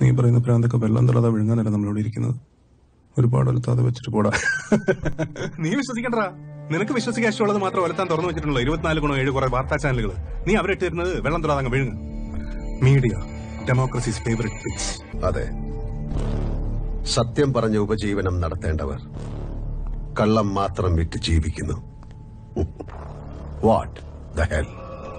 നീ പറയുന്ന പ്രാന്തൊക്കെ വെള്ളം തൊടാതെ വിഴുങ്ങാനല്ല നമ്മളിവിടെ ഇരിക്കുന്നത്. ഒരുപാട് ഒലത്താതെ വെച്ചിട്ട് പോടാ. നീ വിശ്വസിക്കണ്ടാ. നിനക്ക് വിശ്വസിക്കാൻ ഇഷ്ടമുള്ളത് മാത്രം ഒലത്താൻ തുറന്നു വെച്ചിട്ടുള്ള 24/7 കുറെ വാർത്താ ചാനലുകൾ. നീ അവരിട്ട് തരുന്നത് വെള്ളം തൊടാതെ അങ്ങ് വിഴുങ്ങ്. Media democracies favourite pitch. അതെ, സത്യം പറഞ്ഞ ഉപജീവനം നടത്തേണ്ടവർ കള്ളം മാത്രം വിറ്റ് ജീവിക്കുന്നു. What the hell.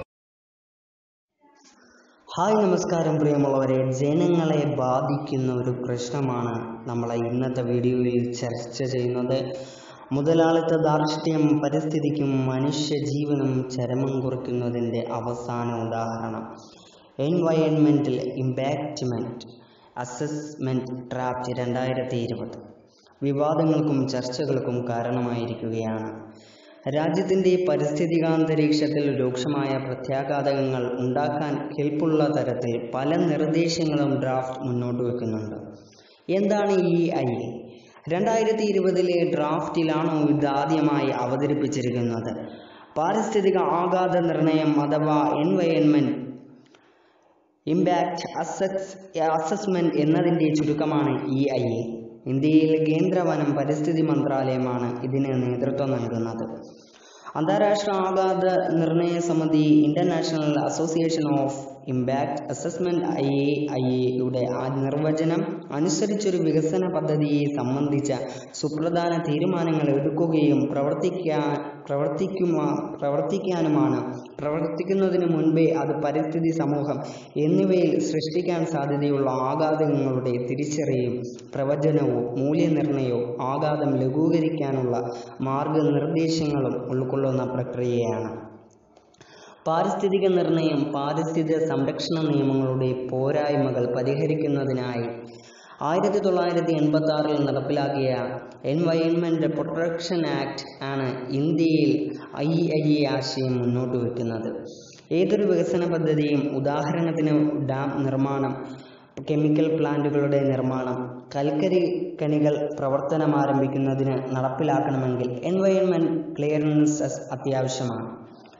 ഹായ്, നമസ്കാരം പ്രിയമുള്ളവരെ. ജനങ്ങളെ ബാധിക്കുന്ന ഒരു പ്രശ്നമാണ് നമ്മളെ ഇന്നത്തെ വീഡിയോയിൽ ചർച്ച ചെയ്യുന്നത്. മുതലാളിത്ത ധാർഷ്ട്യം പരിസ്ഥിതിക്കും മനുഷ്യജീവനും ചരമം കുറിക്കുന്നതിൻ്റെ അവസാന ഉദാഹരണം. എൻവയൺമെന്റൽ ഇമ്പാക്റ്റ്മെന്റ് അസസ്മെന്റ് ഡ്രാഫ്റ്റ് 2020 വിവാദങ്ങൾക്കും ചർച്ചകൾക്കും കാരണമായിരിക്കുകയാണ്. രാജ്യത്തിൻ്റെ പാരിസ്ഥിതികാന്തരീക്ഷത്തിൽ രൂക്ഷമായ പ്രത്യാഘാതങ്ങൾ ഉണ്ടാക്കാൻ കെൽപ്പുള്ള തരത്തിൽ പല നിർദ്ദേശങ്ങളും ഡ്രാഫ്റ്റ് മുന്നോട്ട് വയ്ക്കുന്നുണ്ട്. എന്താണ് EIA? 2020 ഡ്രാഫ്റ്റിലാണോ ഇതാദ്യമായി അവതരിപ്പിച്ചിരിക്കുന്നത്? പാരിസ്ഥിതിക ആഘാത നിർണയം അഥവാ എൻവയൺമെന്റ് ഇമ്പാക്റ്റ് അസസ്മെന്റ് എന്നതിൻ്റെ ചുരുക്കമാണ് EIA. ഇന്ത്യയിൽ കേന്ദ്ര വനം പരിസ്ഥിതി മന്ത്രാലയമാണ് ഇതിന് നേതൃത്വം നൽകുന്നത്. അന്താരാഷ്ട്ര ആഘാത നിർണയ സമിതി, international association of impact assessment IAIA നിർവചനം അനുസരിച്ചൊരു വികസന പദ്ധതിയെ സംബന്ധിച്ച സുപ്രധാന തീരുമാനങ്ങൾ എടുക്കുകയും പ്രവർത്തിക്കുന്നതിന് മുൻപേ അത് പരിസ്ഥിതി, സമൂഹം എന്നിവയിൽ സൃഷ്ടിക്കാൻ സാധ്യതയുള്ള ആഘാതങ്ങളുടെ തിരിച്ചറിയും പ്രവചനവും മൂല്യനിർണയവും ആഘാതം ലഘൂകരിക്കാനുള്ള മാർഗനിർദ്ദേശങ്ങളും ഉൾക്കൊള്ളുന്ന പ്രക്രിയയാണ്. പാരിസ്ഥിതിക നിർണയം പാരിസ്ഥിതിക സംരക്ഷണ നിയമങ്ങളുടെ പോരായ്മകൾ പരിഹരിക്കുന്നതിനായി 1986 നടപ്പിലാക്കിയ എൻവയൺമെന്റ് പ്രൊട്ടക്ഷൻ ആക്ട് ആണ് ഇന്ത്യയിൽ EIA ആശയം മുന്നോട്ട് വയ്ക്കുന്നത്. ഏതൊരു വികസന പദ്ധതിയും, ഉദാഹരണത്തിന് ഡാം നിർമ്മാണം, കെമിക്കൽ പ്ലാന്റുകളുടെ നിർമ്മാണം, കൽക്കരി ഖനികൾ പ്രവർത്തനം ആരംഭിക്കുന്നതിന് നടപ്പിലാക്കണമെങ്കിൽ എൻവയൺമെന്റ് ക്ലിയറൻസസ് അത്യാവശ്യമാണ്.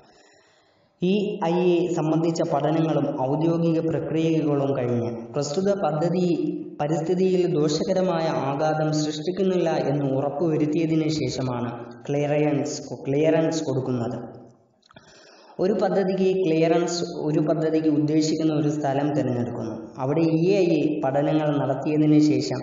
EIA സംബന്ധിച്ച പഠനങ്ങളും ഔദ്യോഗിക പ്രക്രിയകളും കഴിഞ്ഞ് പ്രസ്തുത പദ്ധതി പരിസ്ഥിതിയിൽ ദോഷകരമായ ആഘാതം സൃഷ്ടിക്കുന്നില്ല എന്ന് ഉറപ്പുവരുത്തിയതിനു ശേഷമാണ് ക്ലിയറൻസ് കൊടുക്കുന്നത്. ഒരു പദ്ധതിക്ക് ഉദ്ദേശിക്കുന്ന ഒരു സ്ഥലം തിരഞ്ഞെടുക്കുന്നു. അവിടെ EIA പഠനങ്ങൾ നടത്തിയതിനു ശേഷം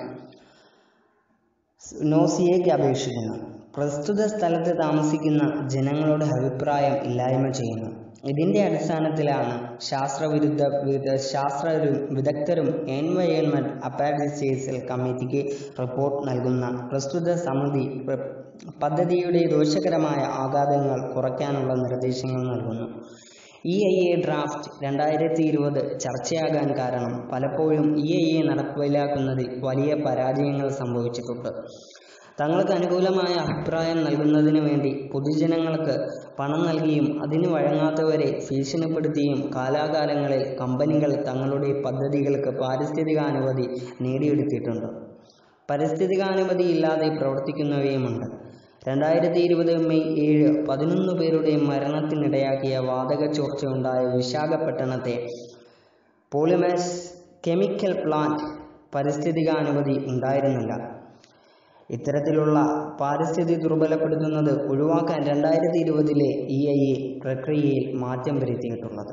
നോസിയയ്ക്ക് അപേക്ഷിക്കുന്നു. പ്രസ്തുത സ്ഥലത്ത് താമസിക്കുന്ന ജനങ്ങളുടെ അഭിപ്രായം ഇല്ലായ്മ ചെയ്യുന്നു. ഇതിന്റെ അടിസ്ഥാനത്തിലാണ് ശാസ്ത്ര വിദഗ്ധരും എൻവയൺമെന്റ് അപ്പാഡ്വൈസറി കമ്മിറ്റിക്ക് റിപ്പോർട്ട് നൽകുന്ന പ്രസ്തുത സമിതി പദ്ധതിയുടെ ദോഷകരമായ ആഘാതങ്ങൾ കുറയ്ക്കാനുള്ള നിർദ്ദേശങ്ങൾ നൽകുന്നു. EIA ഡ്രാഫ്റ്റ് 2020 ചർച്ചയാകാൻ കാരണം പലപ്പോഴും EIA നടപ്പിലാക്കുന്നതിൽ വലിയ പരാജയങ്ങൾ സംഭവിച്ചിട്ടുണ്ട്. തങ്ങൾക്ക് അനുകൂലമായ അഭിപ്രായം നൽകുന്നതിന് വേണ്ടി പൊതുജനങ്ങൾക്ക് പണം നൽകിയും അതിന് വഴങ്ങാത്തവരെ ഭീഷണിപ്പെടുത്തിയും കാലാകാലങ്ങളിൽ കമ്പനികൾ തങ്ങളുടെ പദ്ധതികൾക്ക് പാരിസ്ഥിതികാനുമതി നേടിയെടുത്തിട്ടുണ്ട്. പാരിസ്ഥിതികാനുമതി ഇല്ലാതെ പ്രവർത്തിക്കുന്നവയുമുണ്ട്. 2020 മെയ് 7 11 പേരുടെ മരണത്തിനിടയാക്കിയ വാതക ചോർച്ച ഉണ്ടായ വിശാഖപട്ടണത്തെ പോളിമേഴ്സ് കെമിക്കൽ പ്ലാന്റ് പാരിസ്ഥിതികാനുമതി ഉണ്ടായിരുന്നില്ല. ഇത്തരത്തിലുള്ള പാരിസ്ഥിതി ദുർബലപ്പെടുത്തുന്നത് ഒഴിവാക്കാൻ 2020 EIA പ്രക്രിയയിൽ മാറ്റം വരുത്തിയിട്ടുള്ളത്.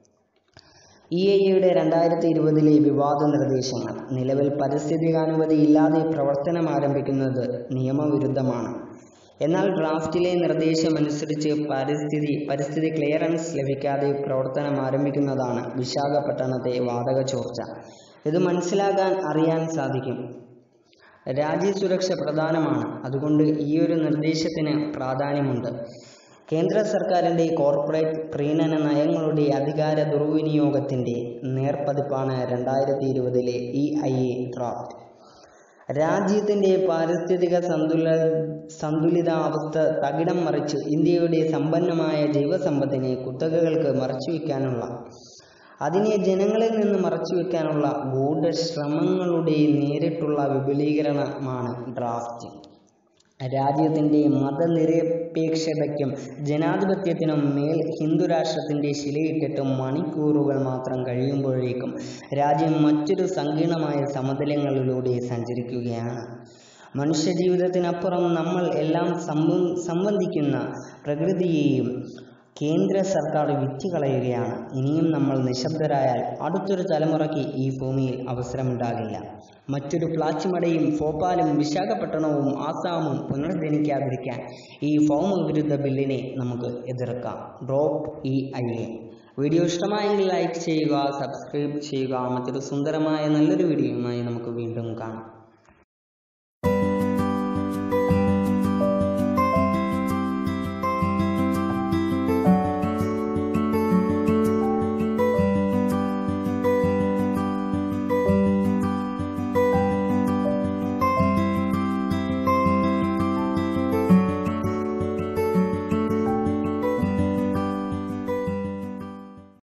EIA 2020 വിവാദ നിർദ്ദേശങ്ങൾ. നിലവിൽ പാരിസ്ഥിതികാനുമതി ഇല്ലാതെ പ്രവർത്തനം ആരംഭിക്കുന്നത് നിയമവിരുദ്ധമാണ്. എന്നാൽ ഡ്രാഫ്റ്റിലെ നിർദ്ദേശമനുസരിച്ച് പരിസ്ഥിതി ക്ലിയറൻസ് ലഭിക്കാതെ പ്രവർത്തനം ആരംഭിക്കുന്നതാണ് വിശാഖപട്ടണത്തെ വാതക ചോർച്ച. ഇത് അറിയാൻ സാധിക്കും. രാജ്യസുരക്ഷ പ്രധാനമാണ്. അതുകൊണ്ട് ഈയൊരു നിർദ്ദേശത്തിന് പ്രാധാന്യമുണ്ട്. കേന്ദ്ര സർക്കാരിൻ്റെ കോർപ്പറേറ്റ് പ്രീണന നയങ്ങളുടെ അധികാര ദുർവിനിയോഗത്തിൻ്റെ നേർപ്പതിപ്പാണ് 2020 EIA ഡ്രാഫ്റ്റ്. രാജ്യത്തിൻ്റെ പാരിസ്ഥിതിക സന്തുലിതാവസ്ഥ തകിടം മറിച്ച് ഇന്ത്യയുടെ സമ്പന്നമായ ജൈവസമ്പത്തിനെ കുത്തകകൾക്ക് മറച്ചുവെക്കാനുള്ള, അതിനെ ജനങ്ങളിൽ നിന്ന് മറച്ചുവെക്കാനുള്ള ഗൂഢശ്രമങ്ങളുടെ നേരിട്ടുള്ള വിപുലീകരണമാണ് ഡ്രാഫ്റ്റ്. രാജ്യത്തിൻ്റെ മതനിരപേക്ഷതയ്ക്കും ജനാധിപത്യത്തിനും മേൽ ഹിന്ദുരാഷ്ട്രത്തിൻ്റെ ശിലയിട്ടിട്ട് മണിക്കൂറുകൾ മാത്രം കഴിയുമ്പോഴേക്കും രാജ്യം മറ്റൊരു സങ്കീർണമായ സമതലങ്ങളിലൂടെ സഞ്ചരിക്കുകയാണ്. മനുഷ്യജീവിതത്തിനപ്പുറം നമ്മൾ എല്ലാം സംബന്ധിക്കുന്ന പ്രകൃതിയെയും കേന്ദ്ര സർക്കാർ വിറ്റുകളയുകയാണ്. ഇനിയും നമ്മൾ നിശബ്ദരായാൽ അടുത്തൊരു തലമുറയ്ക്ക് ഈ ഭൂമിയിൽ അവസരമുണ്ടാകില്ല. മറ്റൊരു പ്ലാച്ചിമടയും ഭോപ്പാലും വിശാഖപട്ടണവും ആസാമും പുനർജനിക്കാതിരിക്കാൻ ഈ ഭൗമവിരുദ്ധ ബില്ലിനെ നമുക്ക് എതിർക്കാം. Drop EIA. വീഡിയോ ഇഷ്ടമായെങ്കിൽ ലൈക്ക് ചെയ്യുക, സബ്സ്ക്രൈബ് ചെയ്യുക. മറ്റൊരു സുന്ദരമായ നല്ലൊരു വീഡിയോയുമായി നമുക്ക് വീണ്ടും കാണാം.